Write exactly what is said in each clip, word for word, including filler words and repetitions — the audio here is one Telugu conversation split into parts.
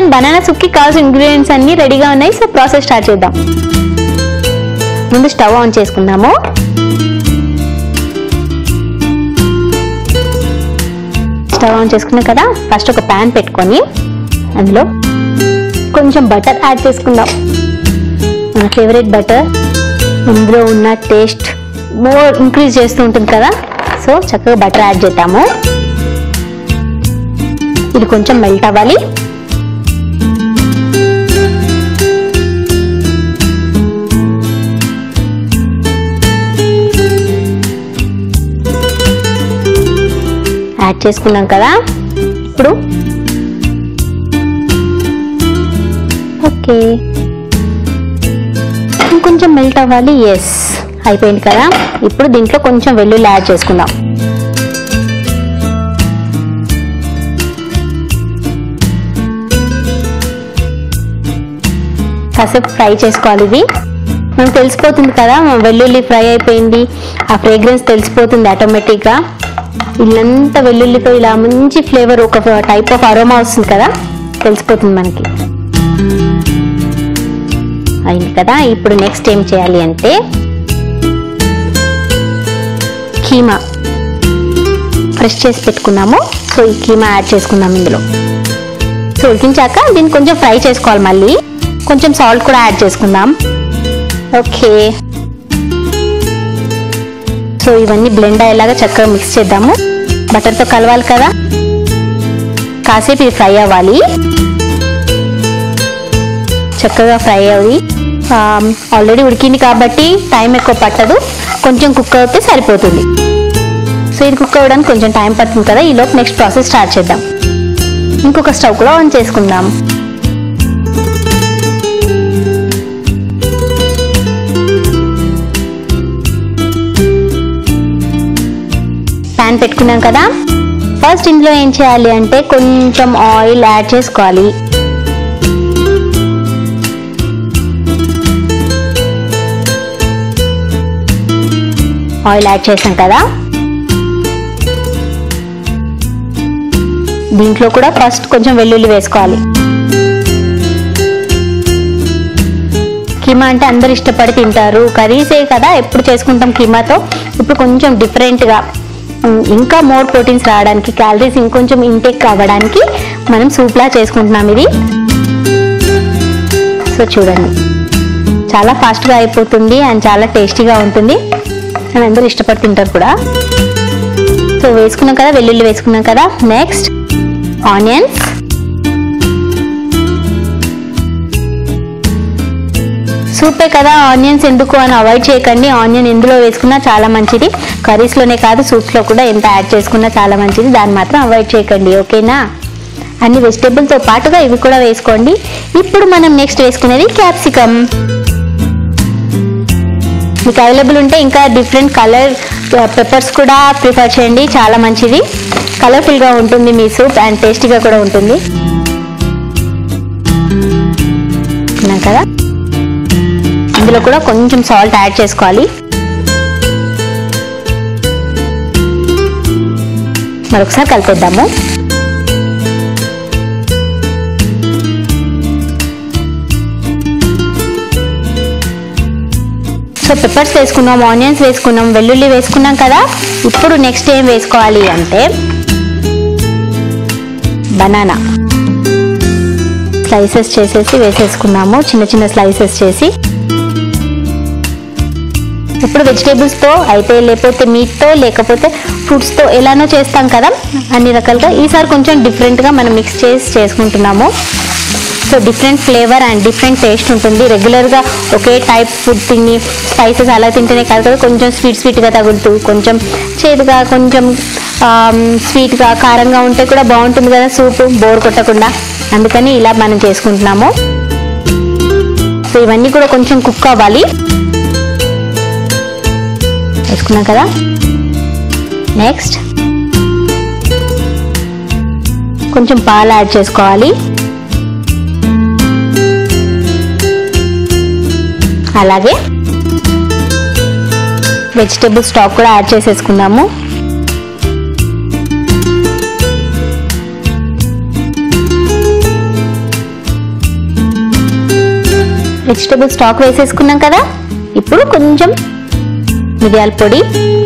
బనానా సూప్ కి కావాల్సిన ఇంగ్రీడియంట్స్ అన్ని రెడీగా ఉన్నాయి. సో ప్రాసెస్ స్టార్ట్ చేద్దాం. ముందు స్టవ్ ఆన్ చేసుకుందాము. స్టవ్ ఆన్ చేసుకున్నాం కదా, ఫస్ట్ ఒక ప్యాన్ పెట్టుకొని అందులో కొంచెం బటర్ యాడ్ చేసుకుందాం. మన ఫేవరెట్ బటర్ ఇందులో ఉన్న టేస్ట్ మోర్ ఇంక్రీజ్ చేస్తూ ఉంటుంది కదా. సో చక్కగా బటర్ యాడ్ చేద్దాము. ఇది కొంచెం మెల్ట్ అవ్వాలి. యాడ్ చేసుకున్నాం కదా. ఇప్పుడు ఓకే ఇంకొంచెం మెల్ట్ అవ్వాలి. ఎస్ అయిపోయింది కదా. ఇప్పుడు దీంట్లో కొంచెం వెల్లుల్లి యాడ్ చేసుకుందాం. కాసేపు ఫ్రై చేసుకోవాలి. ఇది మనకు తెలిసిపోతుంది కదా, వెల్లుల్లి ఫ్రై అయిపోయింది. ఆ ఫ్రేగ్రెన్స్ తెలిసిపోతుంది ఆటోమేటిక్గా. ఇల్లంతా వెల్లుల్లితో ఇలా మంచి ఫ్లేవర్, ఒక టైప్ ఆఫ్ అరోమా వస్తుంది కదా, తెలిసిపోతుంది మనకి. అయింది కదా. ఇప్పుడు నెక్స్ట్ ఏం చేయాలి అంటే కీమా ఫ్రెష్ చేసి పెట్టుకున్నాము. సో ఈ కీమా యాడ్ చేసుకుందాం ఇందులో. సో ఉడికించాక దీన్ని కొంచెం ఫ్రై చేసుకోవాలి. మళ్ళీ కొంచెం సాల్ట్ కూడా యాడ్ చేసుకుందాం. ఓకే సో ఇవన్నీ బ్లెండ్ అయ్యేలాగా చక్కగా మిక్స్ చేద్దాము. బటర్తో కలవాలి కదా. కాసేపు ఇది ఫ్రై అవ్వాలి. చక్కగా ఫ్రై అవ్వి. ఆల్రెడీ ఉడికింది కాబట్టి టైం ఎక్కువ పట్టదు, కొంచెం కుక్ అవుతే సరిపోతుంది. సో ఇది కుక్ అవ్వడానికి కొంచెం టైం పడుతుంది కదా. ఈలోపు నెక్స్ట్ ప్రాసెస్ స్టార్ట్ చేద్దాం. ఇంకొక స్టవ్ కూడా ఆన్ చేసుకుందాం. ప్యాన్ పెట్టుకున్నాం కదా. ఫస్ట్ ఇందులో ఏం చేయాలి అంటే కొంచెం ఆయిల్ యాడ్ చేసుకోవాలి. ఆయిల్ యాడ్ చేసాం కదా. దీంట్లో కూడా ఫస్ట్ కొంచెం వెల్లుల్లి వేసుకోవాలి. కీమా అంటే అందరు ఇష్టపడి తింటారు. కర్రీసే కదా ఎప్పుడు చేసుకుంటాం కీమాతో. ఇప్పుడు కొంచెం డిఫరెంట్గా, ఇంకా మోర్ ప్రోటీన్స్ రావడానికి, క్యాలరీస్ ఇంకొంచెం ఇంటేక్ అవ్వడానికి మనం సూప్లా చేసుకుంటున్నాం ఇది. సో చూడండి, చాలా ఫాస్ట్గా అయిపోతుంది అండ్ చాలా టేస్టీగా ఉంటుంది అని అందరూ ఇష్టపడి తింటారు కూడా. సో వేసుకున్నాం కదా, వెల్లుల్లి వేసుకున్నాం కదా. Next onions. సూపే కదా, ఆనియన్స్ ఎందుకు అని అవాయిడ్ చేయకండి. ఆనియన్ ఎందులో వేసుకున్నా చాలా మంచిది. కర్రీస్లోనే కాదు సూప్స్లో కూడా ఎంత యాడ్ చేసుకున్నా చాలా మంచిది. దాన్ని మాత్రం అవాయిడ్ చేయకండి. ఓకేనా? అన్ని వెజిటేబుల్తో పాటుగా ఇవి కూడా వేసుకోండి. ఇప్పుడు మనం నెక్స్ట్ వేసుకునేది క్యాప్సికమ్. మీకు అవైలబుల్ ఉంటే ఇంకా డిఫరెంట్ కలర్ పెప్పర్స్ కూడా ప్రిఫర్ చేయండి, చాలా మంచిది. కలర్ఫుల్గా ఉంటుంది మీ సూప్ అండ్ టేస్టీగా కూడా ఉంటుంది కదా. ఇందులో కూడా కొంచెం సాల్ట్ యాడ్ చేసుకోవాలి. మరొకసారి కలిపేద్దాము. సో పెప్పర్స్ వేసుకున్నాం, ఆనియన్స్ వేసుకున్నాం, వెల్లుల్లి వేసుకున్నాం కదా. ఇప్పుడు నెక్స్ట్ ఏం వేసుకోవాలి అంటే బనానా స్లైసెస్ చేసేసి వేసేసుకున్నాము, చిన్న చిన్న స్లైసెస్ చేసి. ఇప్పుడు వెజిటేబుల్స్తో అయితే, లేకపోతే మీట్తో, లేకపోతే ఫ్రూట్స్తో ఎలానో చేస్తాం కదా అన్ని రకాలుగా. ఈసారి కొంచెం డిఫరెంట్గా మనం మిక్స్ చేసి చేసుకుంటున్నాము. So different flavour and different taste ఉంటుంది. రెగ్యులర్గా ఒకే టైప్ ఫుడ్ తిని స్పైసెస్ అలా తింటేనే కాదు కదా, కొంచెం స్వీట్ స్వీట్గా తగులుతూ, కొంచెం చేదుగా, కొంచెం స్వీట్గా, కారంగా ఉంటే కూడా బాగుంటుంది కదా సూప్, బోర్ కొట్టకుండా. అందుకని ఇలా మనం చేసుకుంటున్నాము. సో ఇవన్నీ కూడా కొంచెం కుక్ అవ్వాలి. వేసుకున్నాం కదా. నెక్స్ట్ కొంచెం పాలు యాడ్ చేసుకోవాలి. అలాగే వెజిటేబుల్ స్టాక్ కూడా యాడ్ చేసేసుకుందాము. వెజిటేబుల్ స్టాక్ వేసేసుకున్నాం కదా. ఇప్పుడు కొంచెం మిరియాల పొడి,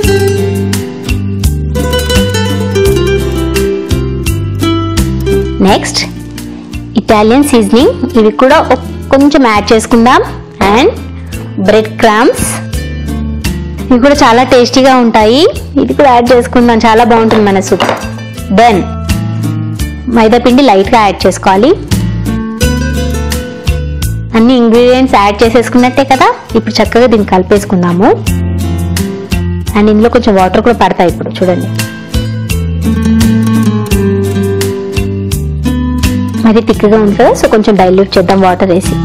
నెక్స్ట్ ఇటాలియన్ సీజనింగ్, ఇవి కూడా కొంచెం యాడ్ చేసుకుందాం. అండ్ బ్రెడ్ క్రమ్స్, ఇవి కూడా చాలా టేస్టీగా ఉంటాయి, ఇది కూడా యాడ్ చేసుకుందాం, చాలా బాగుంటుంది మన సూప్. దెన్ మైదా పిండి లైట్గా యాడ్ చేసుకోవాలి. అన్ని ఇంగ్రీడియంట్స్ యాడ్ చేసేసుకున్నట్టే కదా. ఇప్పుడు చక్కగా దీన్ని కలిపేసుకుందాము. అండ్ ఇందులో కొంచెం వాటర్ కూడా పడతాయి. ఇప్పుడు చూడండి, అది థిక్గా ఉంది కదా, సో కొంచెం డైల్యూట్ చేద్దాం వాటర్ వేసి.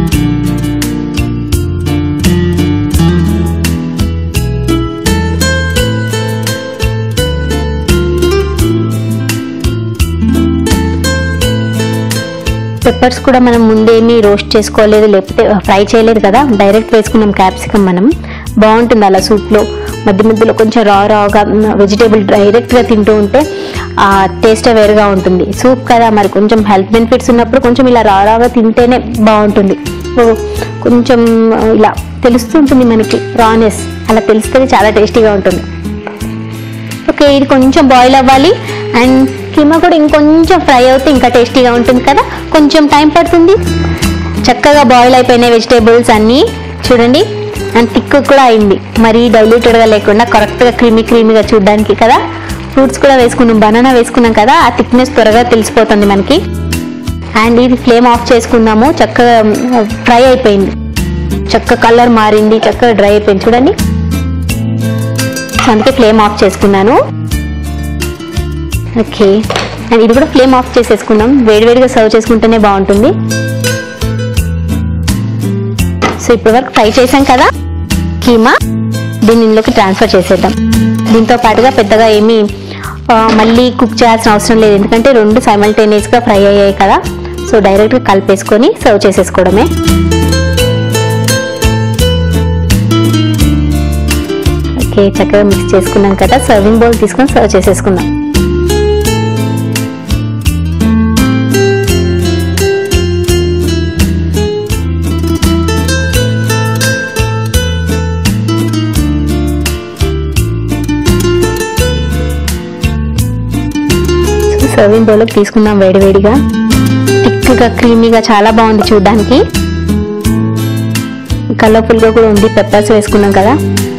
పెప్పర్స్ కూడా మనం ముందేమి రోస్ట్ చేసుకోలేదు, లేకపోతే ఫ్రై చేయలేదు కదా, డైరెక్ట్ వేసుకున్నాం క్యాప్సికమ్. మనం బాగుంటుంది అలా సూప్లో. మధ్య మధ్యలో కొంచెం రా రాగా వెజిటేబుల్ డైరెక్ట్గా తింటూ ఉంటే ఆ టేస్ట్ వేరుగా ఉంటుంది. సూప్ కదా, మరి కొంచెం హెల్త్ బెనిఫిట్స్ ఉన్నప్పుడు కొంచెం ఇలా రా రాగా తింటేనే బాగుంటుంది. కొంచెం ఇలా తెలుస్తుంటుంది మనకి రానెస్, అలా తెలిస్తే చాలా టేస్టీగా ఉంటుంది. ఓకే, ఇది కొంచెం బాయిల్ అవ్వాలి. అండ్ కీమా కూడా ఇంకొంచెం ఫ్రై అవుతే ఇంకా టేస్టీగా ఉంటుంది కదా, కొంచెం టైం పడుతుంది. చక్కగా బాయిల్ అయిపోయినాయి వెజిటేబుల్స్ అన్నీ చూడండి. అండ్ థిక్ కూడా అయింది, మరీ డైల్యూటెడ్గా లేకుండా కరెక్ట్గా క్రీమీ క్రీమీగా చూడడానికి కదా. ఫ్రూట్స్ కూడా వేసుకున్నాం, బనానా వేసుకున్నాం కదా, ఆ థిక్నెస్ త్వరగా తెలిసిపోతుంది మనకి. అండ్ ఇది ఫ్లేమ్ ఆఫ్ చేసుకుందాము. చక్కగా ఫ్రై అయిపోయింది, చక్కగా కలర్ మారింది, చక్కగా డ్రై అయిపోయింది చూడండి. అందుకే ఫ్లేమ్ ఆఫ్ చేసుకున్నాను. ఓకే, అండ్ ఇది కూడా ఫ్లేమ్ ఆఫ్ చేసేసుకున్నాం. వేడివేడిగా సర్వ్ చేసుకుంటేనే బాగుంటుంది. సో ఇప్పటి వరకు ఫ్రై చేసాం కదా కీమా, దీన్ని ఇందులోకి ట్రాన్స్ఫర్ చేసేద్దాం. దీంతో పాటుగా పెద్దగా ఏమీ మళ్ళీ కుక్ చేయాల్సిన అవసరం లేదు, ఎందుకంటే రెండు సైమల్టేనియస్గా ఫ్రై అయ్యాయి కదా. సో డైరెక్ట్గా కలిపేసుకొని సర్వ్ చేసేసుకోవడమే. ఓకే, చక్కగా మిక్స్ చేసుకున్నాం కదా. సర్వింగ్ బౌల్ తీసుకొని సర్వ్ చేసేసుకుందాం. సర్వింగ్ బౌల్లోకి తీసుకుందాం వేడివేడిగా. థిక్గా క్రీమీగా చాలా బాగుంది చూడడానికి, కలర్ఫుల్గా కూడా ఉంది. పెప్పర్స్ వేసుకున్నాం కదా.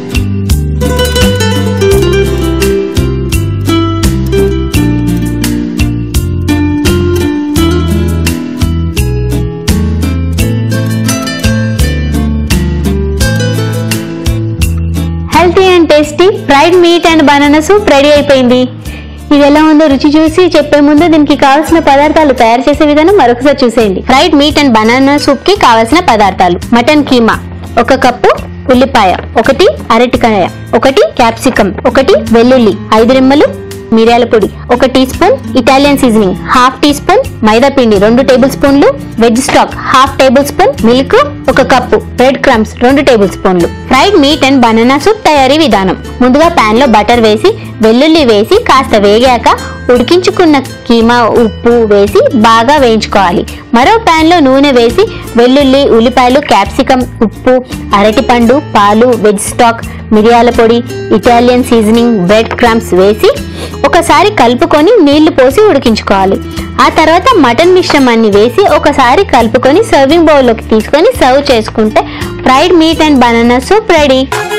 Healthy and tasty fried meat and banana soup ready అయిపోయింది. ఇది ఎలా ఉందో రుచి చూసి చెప్పే ముందు దీనికి కావాల్సిన పదార్థాలు తయారు చేసే విధానం మరొకసారి చూసేయండి. Fried meat and banana soup కి కావాల్సిన పదార్థాలు: మటన్ కీమా ఒక కప్పు, ఉల్లిపాయ ఒకటి, అరటికాయ ఒకటి, క్యాప్సికమ్ ఒకటి, వెల్లుల్లి ఐదు రెమ్మలు, మిరియాల పొడి ఒక teaspoon, Italian seasoning half teaspoon, maida పిండి రెండు టేబుల్ స్పూన్లు, veg stock half tablespoon, milk ఒక కప్పు, బ్రెడ్ క్రమ్స్ రెండు టేబుల్ స్పూన్లు. Fried meat and banana soup తయారీ విధానం: ముందుగా పాన్ లో బటర్ వేసి వెల్లుల్లి వేసి కాస్త వేగాక ఉడికించుకున్న కీమా, ఉప్పు వేసి బాగా వేయించుకోవాలి. మరో పాన్ లో నూనె వేసి వెల్లుల్లి, ఉల్లిపాయలు, క్యాప్సికమ్, ఉప్పు, అరటిపండు, పాలు, వెజ్ స్టాక్, మిరియాల పొడి, ఇటాలియన్ సీజనింగ్, బ్రెడ్ క్రమ్స్ వేసి ఒకసారి కలుపుకొని నీళ్లు పోసి ఉడికించుకోవాలి. ఆ తర్వాత మటన్ మిశ్రమాన్ని వేసి ఒకసారి కలుపుకొని సర్వింగ్ బౌల్లోకి తీసుకొని సర్వ్ చేసుకుంటే fried meat and banana soup ready.